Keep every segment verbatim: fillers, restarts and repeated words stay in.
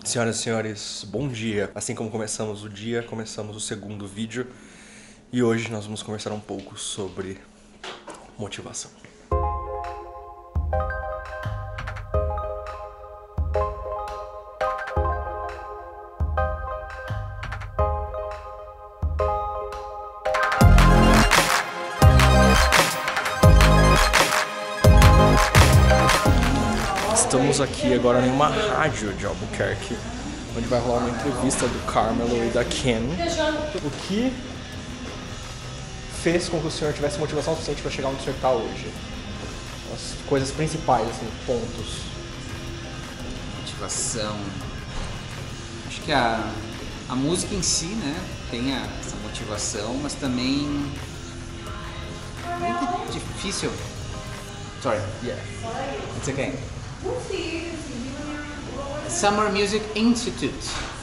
Senhoras e senhores, bom dia! Assim como começamos o dia, começamos o segundo vídeo e hoje nós vamos conversar um pouco sobre motivação. Estamos aqui agora em uma rádio de Albuquerque, onde vai rolar uma entrevista do Carmelo e da Ken. O que fez com que o senhor tivesse motivação suficiente para chegar onde o senhor está hoje? As coisas principais, assim, pontos. Motivação. Acho que a, a música em si, né, tem a, essa motivação, mas também é muito difícil. Sorry. Yeah. It's okay. Summer Music Institute,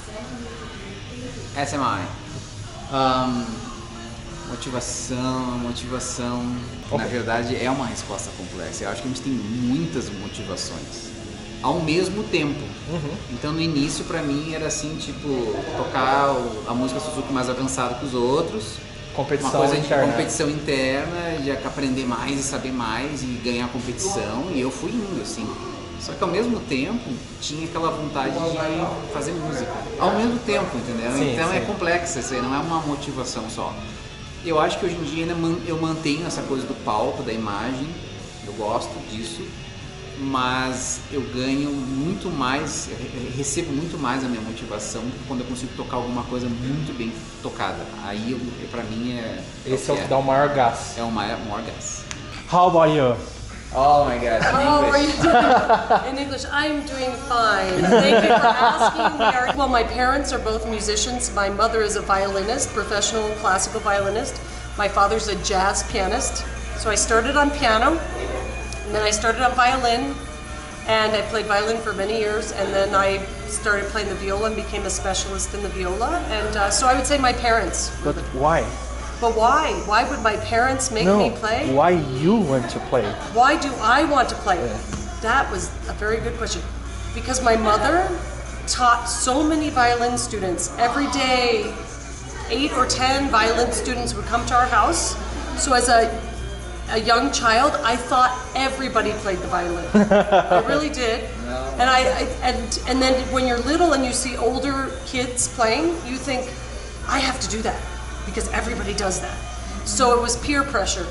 S M I. Um, motivação, motivação. Okay. Na verdade, é uma resposta complexa. Eu acho que a gente tem muitas motivações ao mesmo tempo. Uhum. Então, no início, pra mim, era assim, tipo, tocar a música Suzuki mais avançada que os outros. Competição uma coisa interna. de competição interna, de aprender mais e saber mais e ganhar competição. E eu fui indo, assim. Só que ao mesmo tempo tinha aquela vontade de fazer música. Ao mesmo tempo, entendeu? Sim, então sim. é complexo, isso aí não é uma motivação só. Eu acho que hoje em dia ainda eu mantenho essa coisa do palco, da imagem, eu gosto disso, mas eu ganho muito mais, eu recebo muito mais a minha motivação quando eu consigo tocar alguma coisa muito bem tocada. Aí eu, pra mim é... Esse é o que dá o maior gás. É o maior, maior gás. How about you? Oh my God, in How are English. you doing? In English, I'm doing fine. Thank you for asking. We are, well, my parents are both musicians. My mother is a violinist, professional classical violinist. My father's a jazz pianist. So I started on piano, and then I started on violin, and I played violin for many years, and then I started playing the viola and became a specialist in the viola. And uh, so I would say my parents. But why? But why? Why would my parents make No, me play? why you went to play? Why do I want to play? Yeah. That was a very good question. Because my mother taught so many violin students. Every day, eight or ten violin students would come to our house. So as a, a young child, I thought everybody played the violin. I really did. No. And I, I and and then when you're little and you see older kids playing, you think, I have to do that. Because everybody does that. So it was peer pressure.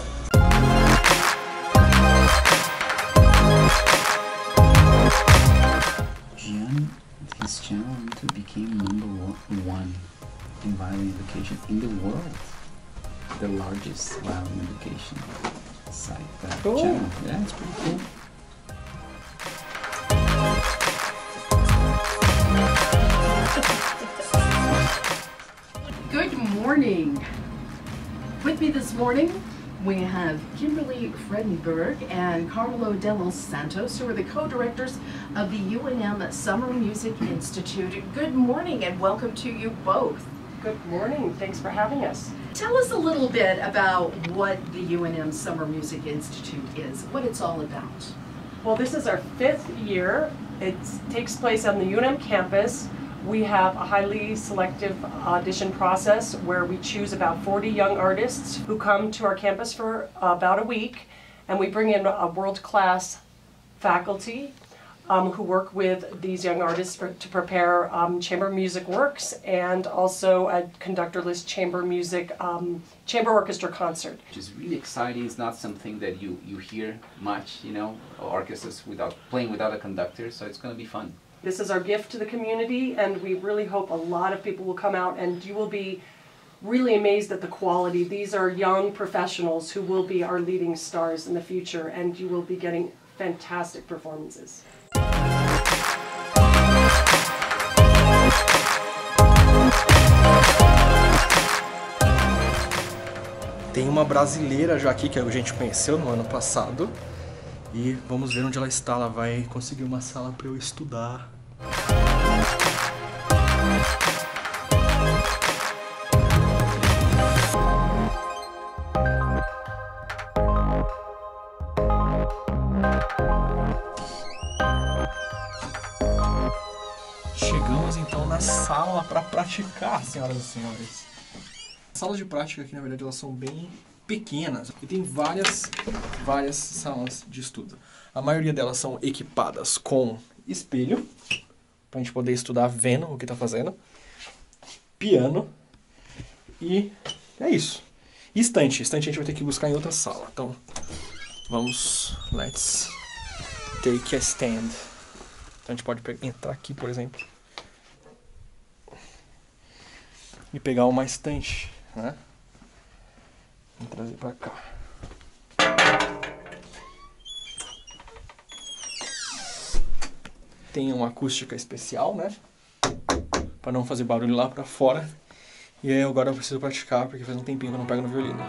Gian, his channel on YouTube became number one in violin education in the world. The largest violin education site, that Cool. channel. Yeah, it's pretty cool. Good morning. With me this morning, we have Kimberly Fredenberg and Carmelo de los Santos, who are the co-directors of the U N M Summer Music Institute. Good morning and welcome to you both. Good morning. Thanks for having us. Tell us a little bit about what the U N M Summer Music Institute is, what it's all about. Well, this is our fifth year. It takes place on the U N M campus. We have a highly selective audition process where we choose about forty young artists who come to our campus for about a week, and we bring in a world-class faculty um, who work with these young artists for, to prepare um, chamber music works and also a conductorless chamber music, um, chamber orchestra concert. Which is really exciting. It's not something that you, you hear much, you know, orchestras without playing without a conductor, so it's going to be fun. This is our gift to the community, and we really hope a lot of people will come out, and you will be really amazed at the quality. These are young professionals who will be our leading stars in the future, and you will be getting fantastic performances. Tem uma brasileira já aqui que a gente conheceu no ano passado. E vamos ver onde ela está. Ela vai conseguir uma sala para eu estudar. Chegamos Estamos então na sala para praticar, senhoras e senhores. As salas de prática aqui, na verdade, elas são bem pequenas e tem várias, várias salas de estudo. A maioria delas são equipadas com espelho, para a gente poder estudar vendo o que está fazendo, piano e é isso. E estante, estante a gente vai ter que buscar em outra sala. Então, vamos, let's take a stand. Então a gente pode entrar aqui, por exemplo, e pegar uma estante, né? Vou trazer pra cá. Tem uma acústica especial, né? Pra não fazer barulho lá pra fora. E aí agora eu preciso praticar, porque faz um tempinho que eu não pego no violino.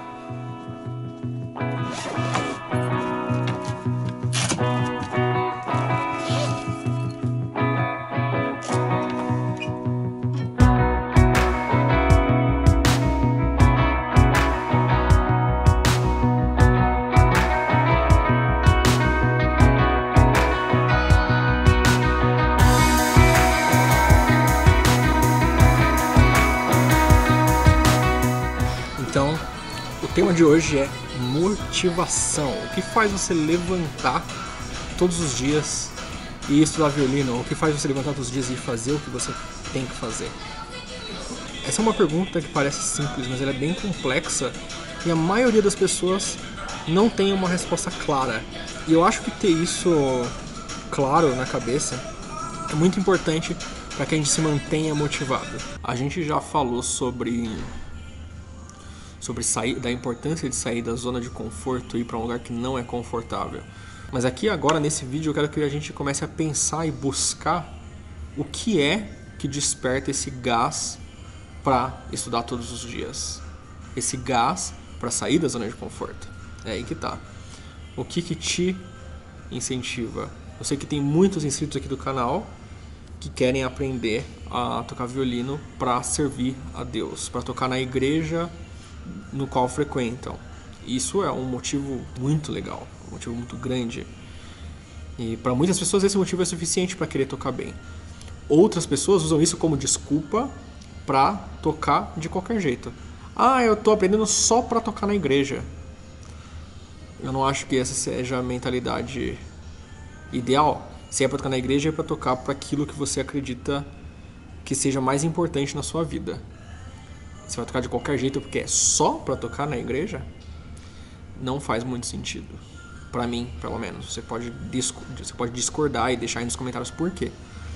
Então, o tema de hoje é motivação. O que faz você levantar todos os dias e estudar violino? O que faz você levantar todos os dias e fazer o que você tem que fazer? Essa é uma pergunta que parece simples, mas ela é bem complexa e a maioria das pessoas não tem uma resposta clara. E eu acho que ter isso claro na cabeça é muito importante para que a gente se mantenha motivado. A gente já falou sobre... sobre sair, da importância de sair da zona de conforto e ir para um lugar que não é confortável. Mas aqui agora, nesse vídeo, eu quero que a gente comece a pensar e buscar o que é que desperta esse gás para estudar todos os dias. Esse gás para sair da zona de conforto. É aí que tá. O que que te incentiva? Eu sei que tem muitos inscritos aqui do canal que querem aprender a tocar violino para servir a Deus, para tocar na igreja no qual frequentam. Isso é um motivo muito legal, um motivo muito grande. E para muitas pessoas esse motivo é suficiente para querer tocar bem. Outras pessoas usam isso como desculpa para tocar de qualquer jeito. Ah, eu tô aprendendo só para tocar na igreja. Eu não acho que essa seja a mentalidade ideal. Se é para tocar na igreja, é para tocar para aquilo que você acredita que seja mais importante na sua vida. Você vai tocar de qualquer jeito porque é só pra tocar na igreja? Não faz muito sentido. Pra mim, pelo menos. Você pode, disco, você pode discordar e deixar aí nos comentários por quê.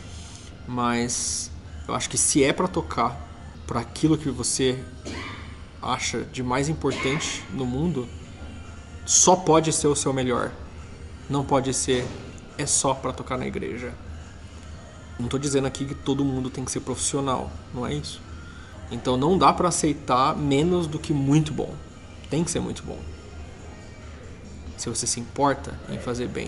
Mas eu acho que se é pra tocar pra aquilo que você acha de mais importante no mundo, só pode ser o seu melhor. Não pode ser é só pra tocar na igreja. Não tô dizendo aqui que todo mundo tem que ser profissional. Não é isso. Então não dá pra aceitar menos do que muito bom. Tem que ser muito bom. Se você se importa em fazer bem.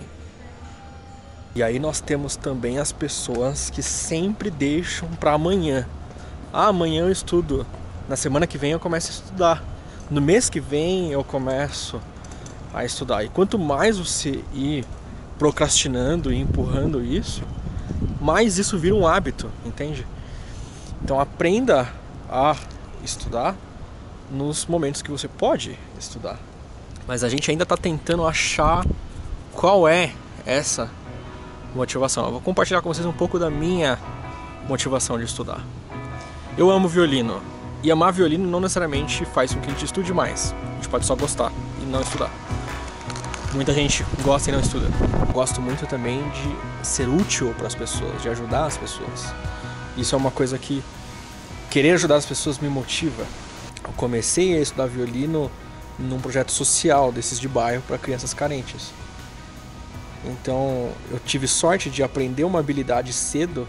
E aí nós temos também as pessoas que sempre deixam pra amanhã. Ah, amanhã eu estudo. Na semana que vem eu começo a estudar. No mês que vem eu começo a estudar. E quanto mais você ir procrastinando e empurrando isso, mais isso vira um hábito, entende? Então aprenda a estudar nos momentos que você pode estudar. Mas a gente ainda está tentando achar qual é essa motivação. Eu vou compartilhar com vocês um pouco da minha motivação de estudar. Eu amo violino. E amar violino não necessariamente faz com que a gente estude mais. A gente pode só gostar e não estudar. Muita gente gosta e não estuda. Gosto muito também de ser útil para as pessoas, de ajudar as pessoas. Isso é uma coisa que querer ajudar as pessoas me motiva. Eu comecei a estudar violino num projeto social desses de bairro para crianças carentes. Então eu tive sorte de aprender uma habilidade cedo,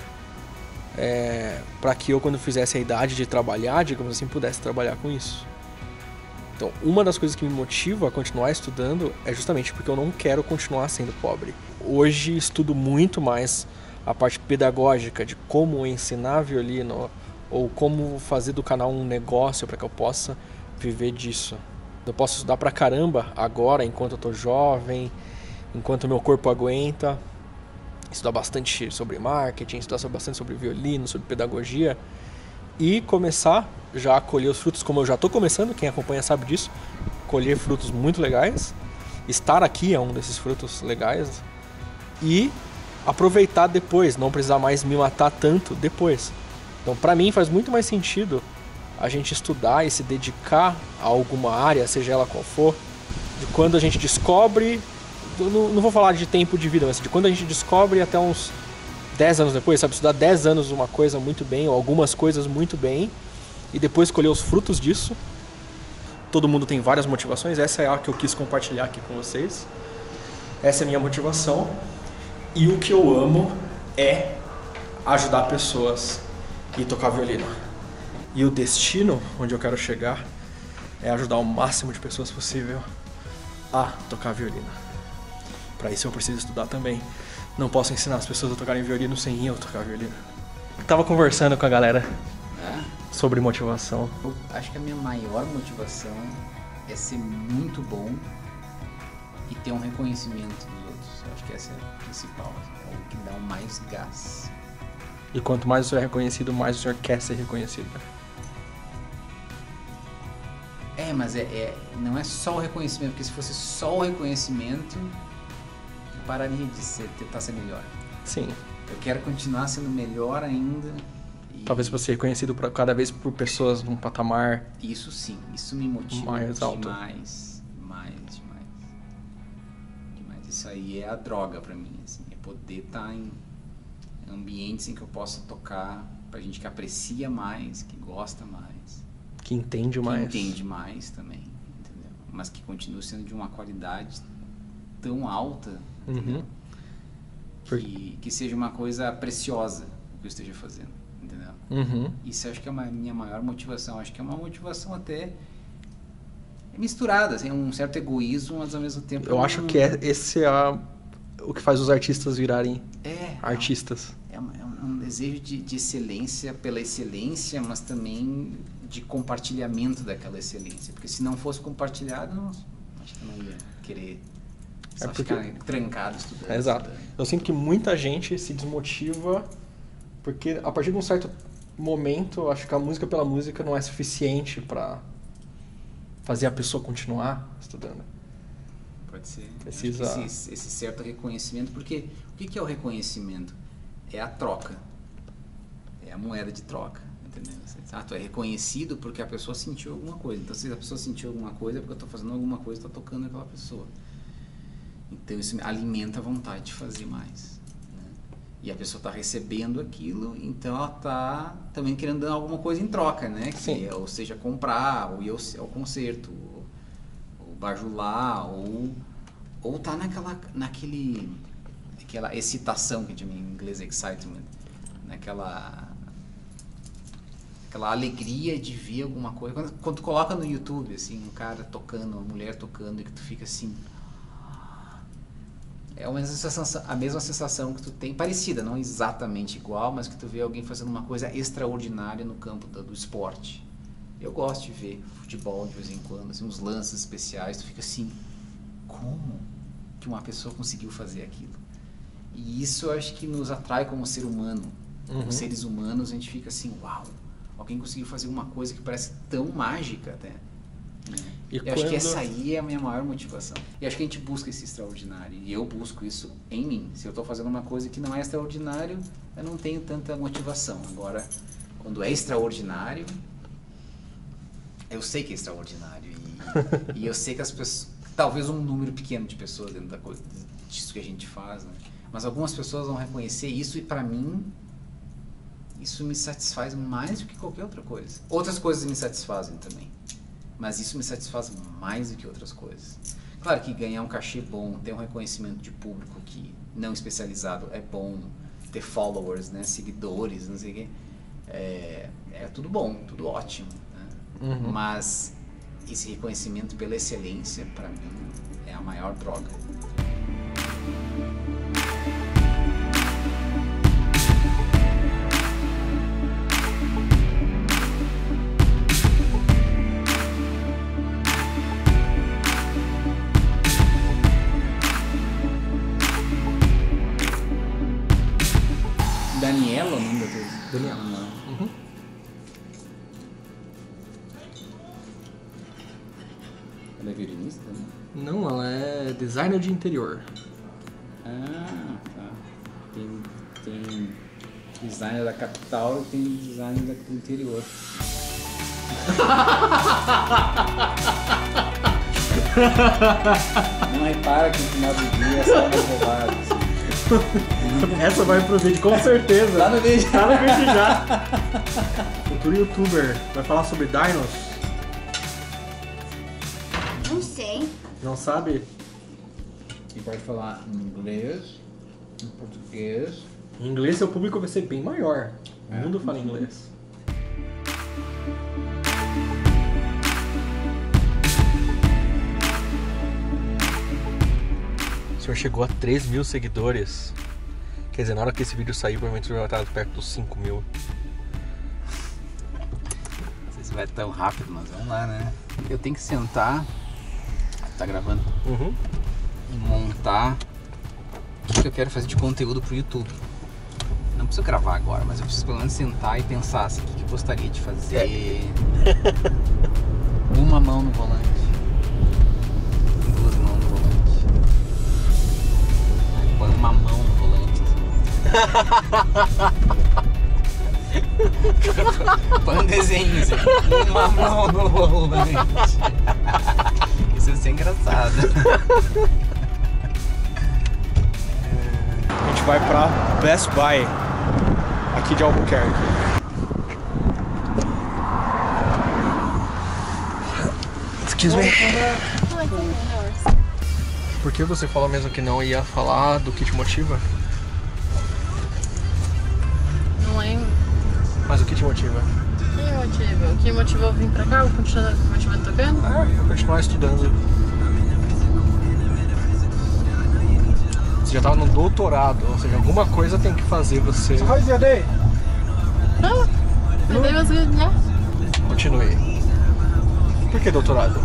é, para que eu, quando fizesse a idade de trabalhar, digamos assim, pudesse trabalhar com isso. Então uma das coisas que me motiva a continuar estudando é justamente porque eu não quero continuar sendo pobre. Hoje estudo muito mais a parte pedagógica de como ensinar violino ou como fazer do canal um negócio para que eu possa viver disso. Eu posso estudar pra caramba agora, enquanto eu tô jovem, enquanto meu corpo aguenta, estudar bastante sobre marketing, estudar bastante sobre violino, sobre pedagogia e começar já a colher os frutos, como eu já estou começando, quem acompanha sabe disso, colher frutos muito legais. Estar aqui é um desses frutos legais e aproveitar depois, não precisar mais me matar tanto depois. Então, para mim, faz muito mais sentido a gente estudar e se dedicar a alguma área, seja ela qual for, de quando a gente descobre, não, não vou falar de tempo de vida, mas de quando a gente descobre até uns dez anos depois, sabe? Estudar dez anos uma coisa muito bem, ou algumas coisas muito bem, e depois colher os frutos disso. Todo mundo tem várias motivações, essa é a que eu quis compartilhar aqui com vocês. Essa é a minha motivação. E o que eu amo é ajudar pessoas e tocar violino. E o destino onde eu quero chegar é ajudar o máximo de pessoas possível a tocar violino. Para isso eu preciso estudar também. Não posso ensinar as pessoas a tocarem violino sem eu tocar violino. Eu tava conversando com a galera É. sobre motivação. Eu acho que a minha maior motivação é ser muito bom e ter um reconhecimento dos outros. Eu acho que essa é a principal, é o que dá o mais gás. E quanto mais o senhor é reconhecido, mais o senhor quer ser reconhecido. É, mas é, é, não é só o reconhecimento, porque se fosse só o reconhecimento, eu pararia de ser, tentar ser melhor. Sim. Eu quero continuar sendo melhor ainda. E Talvez você ser reconhecido por, cada vez por pessoas num patamar. isso sim, isso me motiva Mais alto. demais, demais, demais, demais. Isso aí é a droga pra mim, assim, é poder estar em ambientes em que eu possa tocar pra gente que aprecia mais, que gosta mais, Que entende que mais. entende mais também, entendeu? Mas que continua sendo de uma qualidade tão alta, entendeu? Uhum. Por- Que, que seja uma coisa preciosa o que eu esteja fazendo, entendeu? Uhum. Isso eu acho que é a minha maior motivação. Acho que é uma motivação até misturada, assim, um certo egoísmo, mas ao mesmo tempo... Eu acho que é, esse é a- o que faz os artistas virarem é, artistas. É um, é um desejo de, de excelência pela excelência, mas também de compartilhamento daquela excelência. Porque se não fosse compartilhado, eu não, acho que eu não ia querer só É porque- ficar trancado estudando. É, exato. estudando. Eu sinto que muita gente se desmotiva porque a partir de um certo momento, eu acho que a música pela música não é suficiente pra fazer a pessoa continuar estudando. Pode ser. Precisa- Acho que Esse, esse certo reconhecimento, porque o que que é o reconhecimento? É a troca. É a moeda de troca, entendeu? Você diz, ah, tu é reconhecido porque a pessoa sentiu alguma coisa. Então, se a pessoa sentiu alguma coisa, é porque eu estou fazendo alguma coisa, estou tocando aquela pessoa. Então, isso alimenta a vontade de fazer mais. Né? E a pessoa está recebendo aquilo, então ela está também querendo dar alguma coisa em troca, né? Que Sim. é, ou seja, comprar, ou ir ao, ao concerto, ou, ou bajular, ou ou tá naquela naquele aquela excitação que a gente chama em inglês excitement, naquela aquela alegria de ver alguma coisa. Quando, quando tu coloca no YouTube assim um cara tocando, uma mulher tocando, e que tu fica assim, é a mesma sensação, a mesma sensação que tu tem, parecida, não exatamente igual, mas que tu vê alguém fazendo uma coisa extraordinária no campo do, do esporte. Eu gosto de ver futebol de vez em quando, assim, uns lances especiais, tu fica assim, como que uma pessoa conseguiu fazer aquilo? E isso eu acho que nos atrai como ser humano. Como Uhum. seres humanos, a gente fica assim, uau, alguém conseguiu fazer uma coisa que parece tão mágica até. Né? E eu acho que quando- essa aí é a minha maior motivação. E acho que a gente busca esse extraordinário. E eu busco isso em mim. Se eu estou fazendo uma coisa que não é extraordinário, eu não tenho tanta motivação. Agora, quando é extraordinário, eu sei que é extraordinário. E, e eu sei que as pessoas... Talvez um número pequeno de pessoas dentro da coisa, disso que a gente faz, né? Mas algumas pessoas vão reconhecer isso e para mim isso me satisfaz mais do que qualquer outra coisa. Outras coisas me satisfazem também, mas isso me satisfaz mais do que outras coisas. Claro que ganhar um cachê bom, ter um reconhecimento de público que não especializado é bom, ter followers, né, seguidores, não sei o quê, é, é tudo bom, tudo ótimo, né? Uhum. Mas esse reconhecimento pela excelência, para mim, é a maior droga. Uhum. Ela é violinista? Né? Não, ela é designer de interior. Ah, tá. Tem, tem designer da capital e tem designer do interior. Não repara que no final do dia é só uma bobagem. Essa vai pro vídeo, com certeza. Tá no vídeo. Tá no vídeo já. Futuro youtuber vai falar sobre dinos. Não sei. Não sabe? E pode falar em inglês, em português. Em inglês seu público vai ser bem maior. O É. mundo fala inglês. O senhor chegou a três mil seguidores. Quer dizer, na hora que esse vídeo sair, provavelmente vai estar perto dos cinco mil. Não sei se vai tão rápido, mas vamos lá, né? Eu tenho que sentar. Tá gravando? Uhum. E montar o que eu quero fazer de conteúdo pro YouTube. Não preciso gravar agora, mas eu preciso pelo menos sentar e pensar assim, o que eu gostaria de fazer. Uma mão no volante. Duas mãos no volante. Aí põe uma mão no volante. Assim. Põe um desenho assim. Uma mão no volante. Isso ia ser engraçado. A gente vai pra Best Buy, aqui de Albuquerque. Excuse me. Por que você falou mesmo que não ia falar do que te motiva? Não lembro. Mas o que te motiva? O que me motiva? O que me motivou a vir pra cá? Continuar continuando tocando? Ah, eu vou continuar estudando. Você já tava no doutorado, ou seja, alguma coisa tem que fazer você. Não. Eu dei umas né? Continue. Por que doutorado?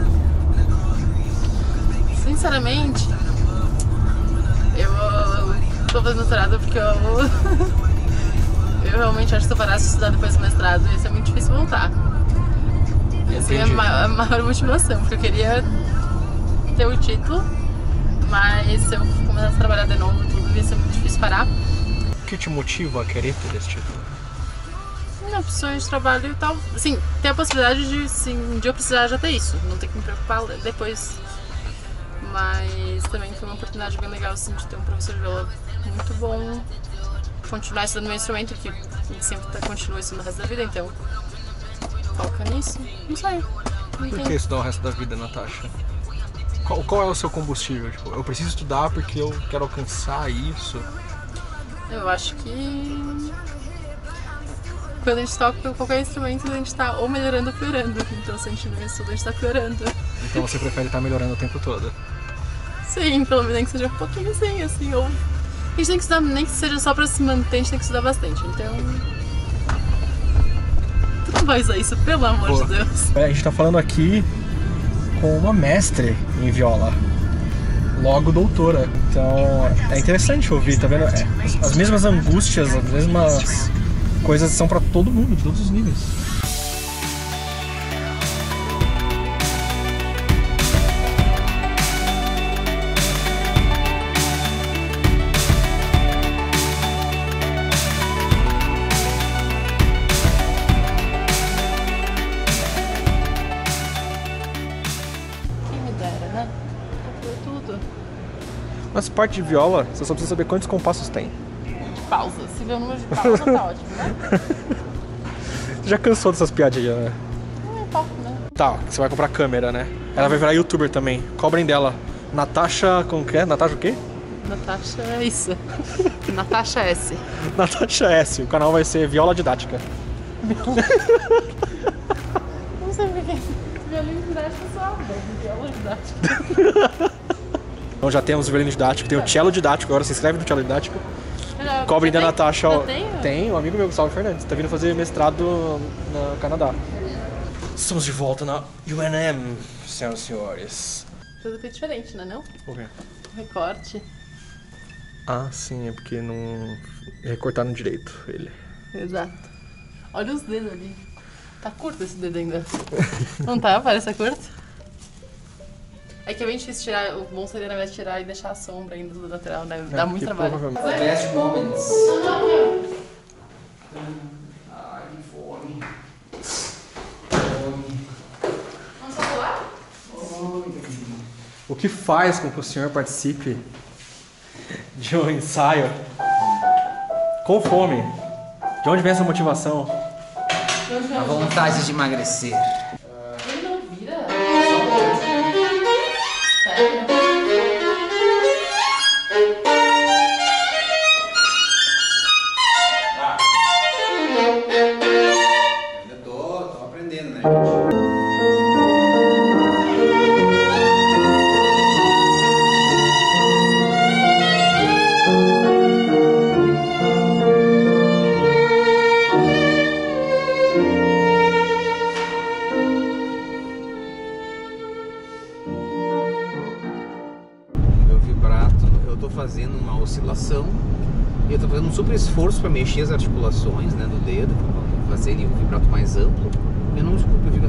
Sinceramente, eu tô fazendo doutorado porque eu. Eu realmente acho que se eu parasse de estudar depois do mestrado ia ser muito difícil voltar. Essa é a Entendi. ma- a maior motivação, porque eu queria ter o título, mas se eu começasse a trabalhar de novo, tudo ia ser muito difícil parar. O que te motiva a querer ter esse título? Não, opções de trabalho e tal. Sim, tem a possibilidade de, sim, de eu precisar já ter isso, não ter que me preocupar depois. Mas também foi uma oportunidade bem legal, assim, de ter um professor de viola muito bom. Continuar estudando meu instrumento, que a gente sempre tá, continua isso no resto da vida, então foca nisso. Não sei. Não Por que tem. estudar o resto da vida, Natasha? Qual, qual é o seu combustível? Tipo, eu preciso estudar porque eu quero alcançar isso. Eu acho que quando a gente toca qualquer instrumento, a gente tá ou melhorando ou piorando. Então se a gente não estuda, a gente tá piorando. Então você prefere estar melhorando o tempo todo. Sim, pelo menos nem que seja um pouquinho assim, assim, ou... A gente tem que estudar, nem que seja só pra se manter, a gente tem que estudar bastante, então... Tu não vai usar isso, pelo amor Pô. de Deus. A gente tá falando aqui com uma mestre em viola, logo doutora. Então é interessante ouvir, tá vendo? É, as, as mesmas angústias, as mesmas coisas são pra todo mundo, de todos os níveis. Quem me dera, né? Foi tudo. Mas parte de viola, você só precisa saber quantos compassos tem. De pausa. Se vê o número de pausa, tá ótimo, né? Você já cansou dessas piadinhas, né? Não importa, né? Tá, você vai comprar câmera, né? Ela vai virar youtuber também. Cobrem dela. Natasha, como que é? Natasha o quê? Natasha é isso. Natasha S. Natasha S. O canal vai ser Viola Didática. Não sei por quê. Violino didático só. Viola didática. Então já temos o violino didático, tem o cello didático, agora se inscreve no cello didático. Cobrem da Natasha. Já ó. tenho? Tem, um amigo meu, Gustavo Fernandes, tá vindo fazer mestrado no Canadá. Estamos de volta na U N M, senhoras e senhores. Tudo foi diferente, né não? O quê? O recorte. Ah, sim, é porque não recortaram direito ele. Exato. Olha os dedos ali. Tá curto esse dedo ainda. Não tá? Parece curto. É que é bem difícil tirar. O bom seria, na verdade, tirar e deixar a sombra ainda do lateral, né? Dá É, muito que trabalho. provavelmente- Best moments. Ai, que fome. Fome. Vamos só pular? O que faz com que o senhor participe de um ensaio com fome? De onde vem essa motivação? A vontade de emagrecer. Ele não vira? Sério? Ainda tô, tô aprendendo, né, gente? Meu vibrato, eu tô fazendo uma oscilação e eu tô fazendo um super esforço para mexer as articulações, né, do dedo, pra fazer ele um vibrato mais amplo. Eu não desculpa, eu fico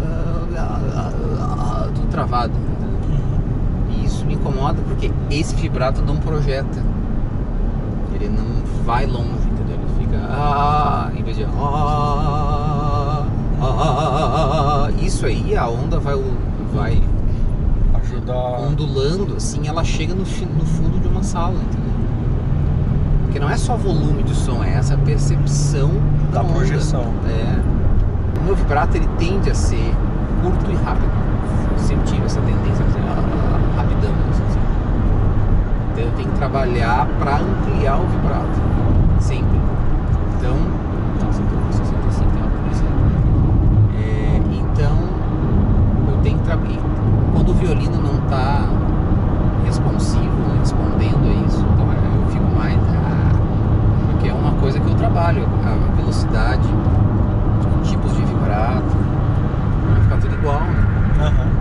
tudo travado. E isso me incomoda porque esse vibrato não projeta. Ele não vai longe, entendeu? Ele fica ah, em vez de ah, ah, isso aí a onda vai vai Ajudar. ondulando, assim, ela chega no, fi- no fundo de uma sala, entendeu? Porque não é só volume de som, é essa percepção da, Da onda. projeção. É. O meu vibrato, ele tende a ser curto e rápido. Eu sempre tive essa tendência a ser ah, rapidão, assim, assim. Então eu tenho que trabalhar para ampliar o vibrato, sempre. Então, nossa, eu tô com sessenta e cinco, tem uma polícia aí. É, então, eu tenho que trabalhar. Quando o violino não está responsivo, né, respondendo a isso, então eu fico mais. Ah, porque é uma coisa que eu trabalho, a velocidade, tipos de vibrato, vai ficar tudo igual, né? Aham.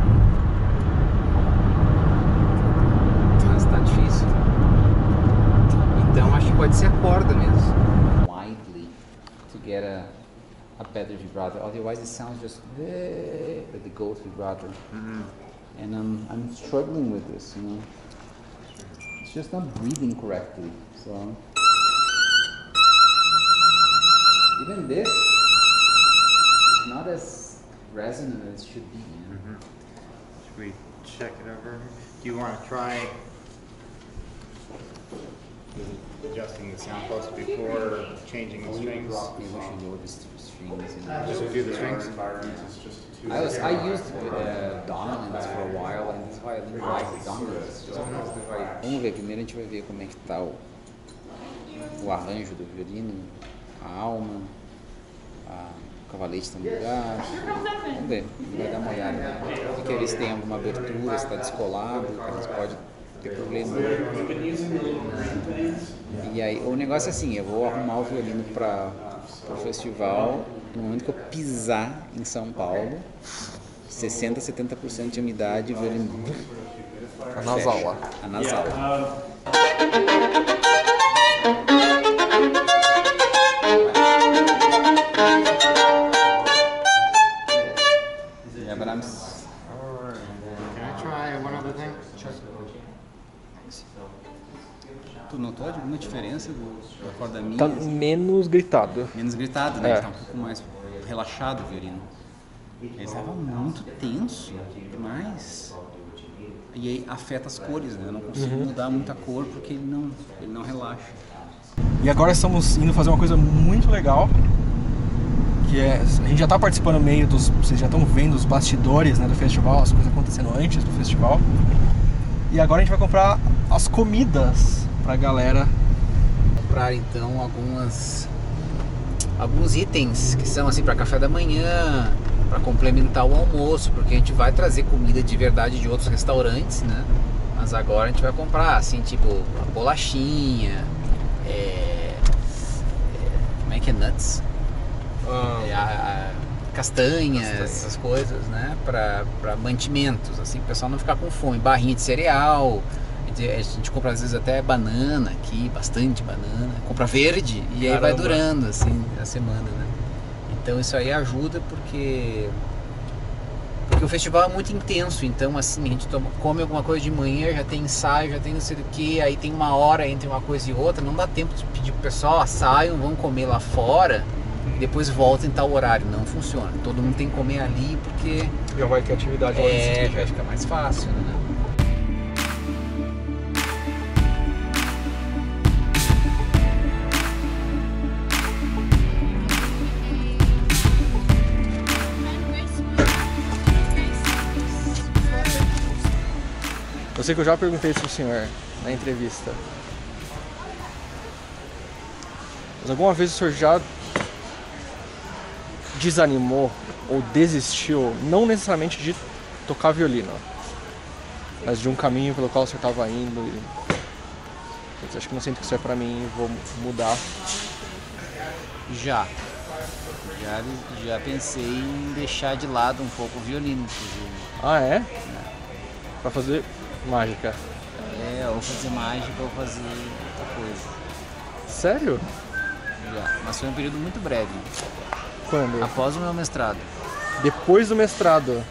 Mas tá difícil. Então acho que pode ser a corda mesmo. Widely to get a, a better vibrato. Otherwise it sounds just like the goat vibrato. And I'm, I'm struggling with this, you know. It's just not breathing correctly. So even this is not as resonant as it should be. You know? Should we check it over? Do you want to try adjusting the sound post before changing the strings? Maybe we should lower the st- strings. You know? Just do the strings? I was I used uh, dominants for a while, and that's why I didn't like the dominants. Just because they're like- Vamos ver, primeiro a gente vai ver como é que tá o, o arranjo do violino, a alma, a, o cavalete está no lugar. Vamos ver, vai dar uma olhada. Tem que ver se tem alguma abertura, se está descolado, que a gente pode ter problema. E aí, o negócio é assim, eu vou arrumar o violino para o festival. No momento que eu pisar em São Paulo, sessenta, setenta por cento de umidade, o violino A nasal. a nasal. Yeah, but I'm s- Can I try one other thing? Tu notou alguma diferença do, da corda minha? Tá menos gritado. Menos gritado, né? É. Tá um pouco mais relaxado o violino. Ele estava muito tenso demais. E aí afeta as cores, né? Eu não consigo mudar muita cor porque ele não, ele não relaxa. E agora estamos indo fazer uma coisa muito legal, que é, a gente já está participando meio dos, vocês já estão vendo os bastidores, né, do festival, as coisas acontecendo antes do festival. E agora a gente vai comprar as comidas pra galera. Comprar então algumas alguns itens que são assim para café da manhã, para complementar o almoço, porque a gente vai trazer comida de verdade de outros restaurantes, né? Mas agora a gente vai comprar assim, tipo, a bolachinha, é, é, como é que é, nuts? É, a, a, castanhas, essas coisas, né? Para para mantimentos, assim, o pessoal não ficar com fome. Barrinha de cereal, a gente, a gente compra às vezes até banana aqui, bastante banana, compra verde e aí vai Caramba. durando assim a semana, né? Então isso aí ajuda porque porque o festival é muito intenso, então assim, a gente toma, come alguma coisa de manhã, já tem ensaio, já tem não sei do que, aí tem uma hora entre uma coisa e outra, não dá tempo de pedir pro pessoal, ah, saiam, vão comer lá fora e depois voltem em tal horário, não funciona. Todo mundo tem que comer ali porque Já vai ter atividade lá é, nesse já fica mais fácil, né? Eu sei que eu já perguntei isso pro senhor na entrevista. Mas alguma vez o senhor já desanimou ou desistiu, não necessariamente de tocar violino, mas de um caminho pelo qual o senhor estava indo e... Putz, acho que não sinto que isso é pra mim e vou mudar. Já. Já, já pensei em deixar de lado um pouco o violino, inclusive. Ah, é? Pra fazer mágica. É, ou fazer mágica ou fazer outra coisa. Sério? Já. Mas foi um período muito breve. Quando? Após o meu mestrado. Depois do mestrado.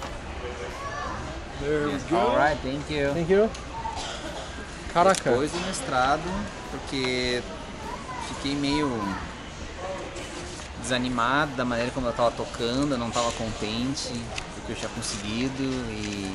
Yes, alright, thank you. Thank you. Caraca. Depois do mestrado, porque fiquei meio desanimado da maneira como eu estava tocando, eu não estava contente do que eu tinha conseguido e,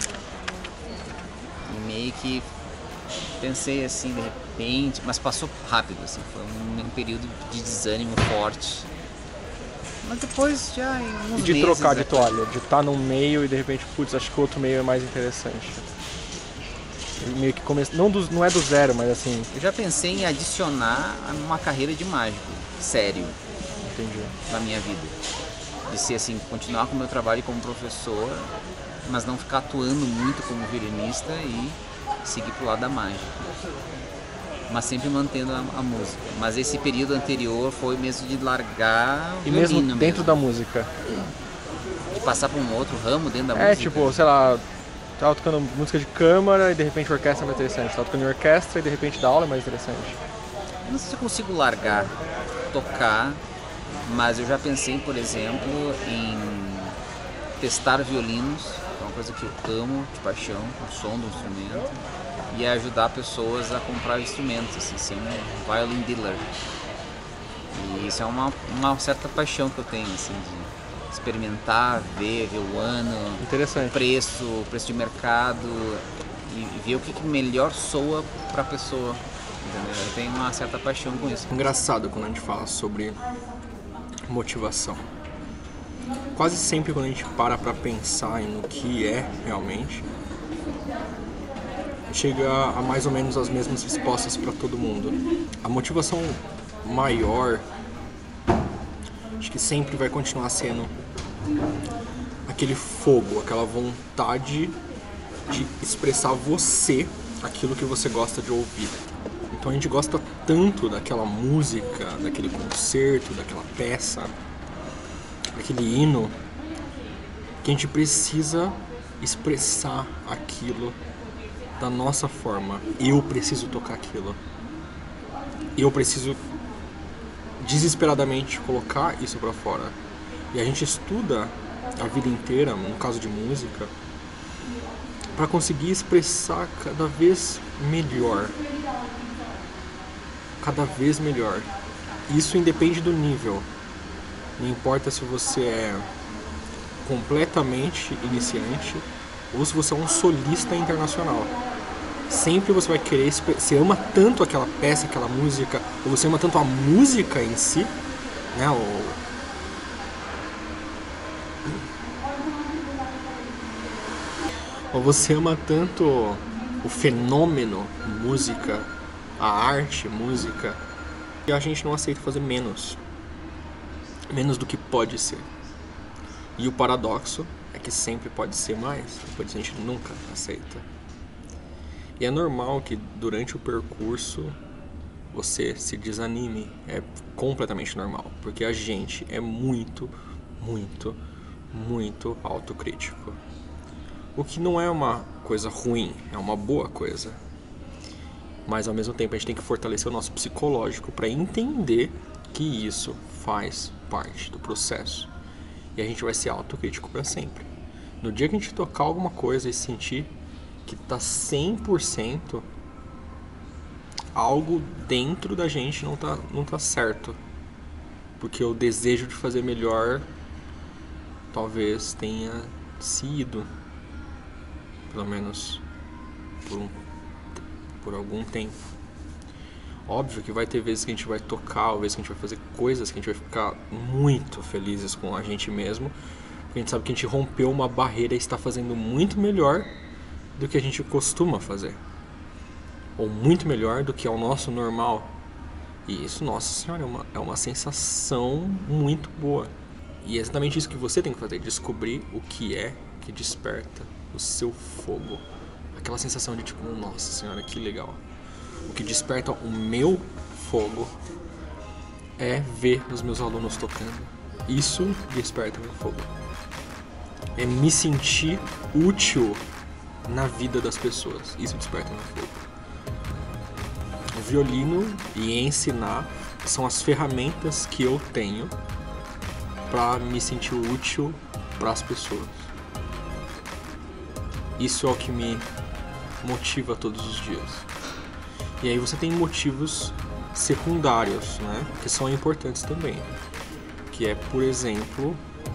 e meio que pensei assim de repente, mas passou rápido, assim, foi um, um período de desânimo forte. Mas depois já em uns E de meses, trocar de é, toalha, de estar num meio e de repente, putz, acho que o outro meio é mais interessante. E meio que começa, não, do, não é do zero, mas assim... eu já pensei em adicionar uma carreira de mágico, sério. Entendi. Na minha vida, de ser assim, continuar com o meu trabalho como professor, mas não ficar atuando muito como violinista e seguir pro lado da mágica, mas sempre mantendo a, a música. Mas esse período anterior foi mesmo de largar o E mesmo violino dentro mesmo. da música? De passar para um outro ramo dentro da É, música. tipo, sei lá, tava tocando música de câmara e de repente orquestra é mais interessante. Tava tocando em orquestra e de repente dar aula é mais interessante. Eu não sei se eu consigo largar, tocar, mas eu já pensei, por exemplo, em testar violinos, que é uma coisa que eu amo de paixão, o som do instrumento, e ajudar pessoas a comprar instrumentos, assim, ser um violin dealer. E isso é uma, uma certa paixão que eu tenho, assim, de experimentar, ver, ver o ano, Interessante. o preço, o preço de mercado, e, e ver o que, que melhor soa para a pessoa. Entendeu? Eu tenho uma certa paixão com isso. Engraçado quando a gente fala sobre motivação. Quase sempre quando a gente para pra pensar no que é realmente, chega a mais ou menos as mesmas respostas para todo mundo. A motivação maior, acho que sempre vai continuar sendo aquele fogo, aquela vontade de expressar você, aquilo que você gosta de ouvir. Então a gente gosta tanto daquela música, daquele concerto, daquela peça, daquele hino, que a gente precisa expressar aquilo da nossa forma. Eu preciso tocar aquilo. Eu preciso desesperadamente colocar isso pra fora. E a gente estuda a vida inteira, no caso de música, para conseguir expressar cada vez melhor. Cada vez melhor. Isso independe do nível. Não importa se você é completamente iniciante ou se você é um solista internacional. Sempre você vai querer, você ama tanto aquela peça, aquela música, ou você ama tanto a música em si, né? Ou, ou você ama tanto o fenômeno música, a arte, música, e a gente não aceita fazer menos. Menos do que pode ser. E o paradoxo é que sempre pode ser mais, depois a gente nunca aceita. E é normal que durante o percurso você se desanime, é completamente normal, porque a gente é muito, muito, muito autocrítico. O que não é uma coisa ruim, é uma boa coisa. Mas ao mesmo tempo a gente tem que fortalecer o nosso psicológico para entender que isso faz parte do processo. E a gente vai ser autocrítico para sempre. No dia que a gente tocar alguma coisa e sentir que tá cem por cento, algo dentro da gente não tá, não tá certo. Porque o desejo de fazer melhor talvez tenha se ido. Pelo menos por, um, por algum tempo. Óbvio que vai ter vezes que a gente vai tocar, ou vezes que a gente vai fazer coisas que a gente vai ficar muito felizes com a gente mesmo. Porque a gente sabe que a gente rompeu uma barreira e está fazendo muito melhor do que a gente costuma fazer. Ou muito melhor do que é o nosso normal. E isso, nossa senhora, é uma, é uma sensação muito boa. E é exatamente isso que você tem que fazer. Descobrir o que é que desperta o seu fogo. Aquela sensação de tipo, nossa senhora, que legal. O que desperta o meu fogo é ver os meus alunos tocando. Isso desperta o meu fogo. É me sentir útil na vida das pessoas. Isso desperta o meu fogo. O violino e ensinar são as ferramentas que eu tenho para me sentir útil para as pessoas. Isso é o que me motiva todos os dias. E aí você tem motivos secundários, né, que são importantes também. Que é, por exemplo,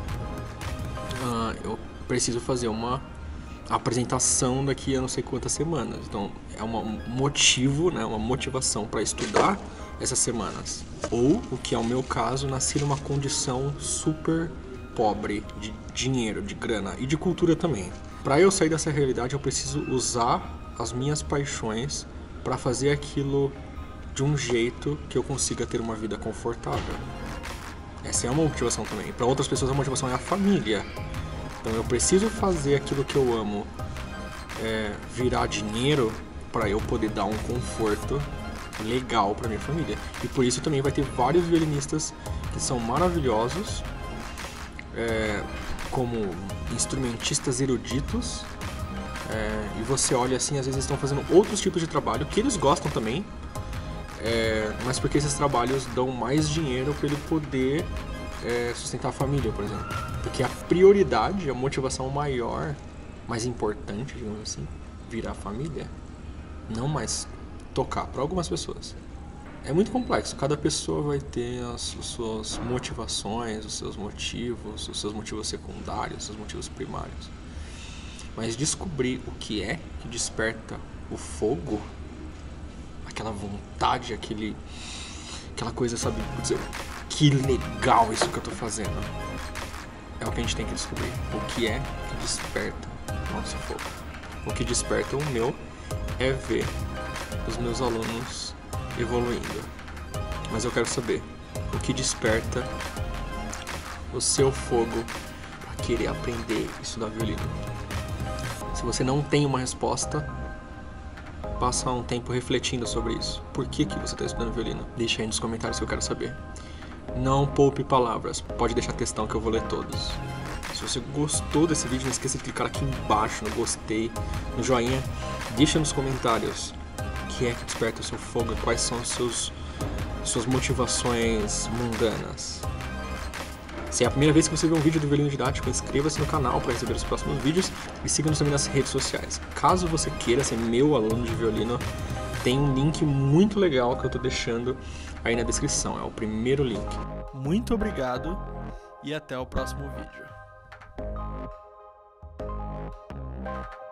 uh, eu preciso fazer uma apresentação daqui a não sei quantas semanas. Então é uma, um motivo, né, uma motivação para estudar essas semanas. Ou, o que é o meu caso, nasci numa condição super pobre de dinheiro, de grana e de cultura também. Para eu sair dessa realidade, eu preciso usar as minhas paixões para fazer aquilo de um jeito que eu consiga ter uma vida confortável. Essa é uma motivação também. Para outras pessoas a motivação é a família. Então eu preciso fazer aquilo que eu amo é, virar dinheiro para eu poder dar um conforto legal para minha família. E por isso também vai ter vários violinistas que são maravilhosos, é, como instrumentistas eruditos. É, e você olha assim, às vezes estão fazendo outros tipos de trabalho que eles gostam também, é, mas porque esses trabalhos dão mais dinheiro para ele poder é, sustentar a família, por exemplo. Porque a prioridade, a motivação maior, mais importante, digamos assim, virar a família, não mais tocar para algumas pessoas. É muito complexo, cada pessoa vai ter as, as suas motivações, os seus motivos, os seus motivos secundários, os seus motivos primários. Mas descobrir o que é que desperta o fogo, aquela vontade, aquele, aquela coisa, sabe, dizer, que legal isso que eu tô fazendo, é o que a gente tem que descobrir. O que é que desperta o nosso fogo. O que desperta o meu é ver os meus alunos evoluindo. Mas eu quero saber o que desperta o seu fogo para querer aprender e estudar violino. Se você não tem uma resposta, passa um tempo refletindo sobre isso. Por que que você está estudando violino? Deixa aí nos comentários que eu quero saber. Não poupe palavras, pode deixar textão que eu vou ler todos. Se você gostou desse vídeo, não esqueça de clicar aqui embaixo no gostei, no joinha. Deixa nos comentários o que é que desperta o seu fogo e quais são os seus, suas motivações mundanas. Se é a primeira vez que você vê um vídeo do violino didático, inscreva-se no canal para receber os próximos vídeos e siga-nos também nas redes sociais. Caso você queira ser meu aluno de violino, tem um link muito legal que eu estou deixando aí na descrição, é o primeiro link. Muito obrigado e até o próximo vídeo.